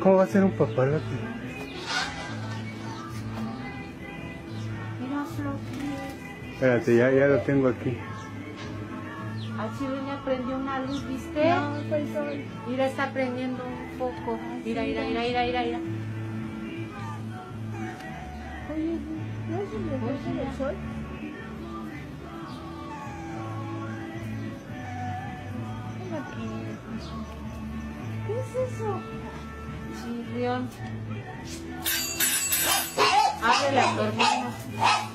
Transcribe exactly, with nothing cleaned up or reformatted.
¿Cómo va a ser un papalote? Mira, Flor. Espérate, ya, ya lo tengo aquí. A Chiruña prendió una luz, ¿viste? No, fue el sol. Mira, está prendiendo un foco. Mira, mira, mira, mira, mira, mira. Oye, ¿no es el reflejo del sol? ¿Qué es eso? Chirrión. Abre la tormenta.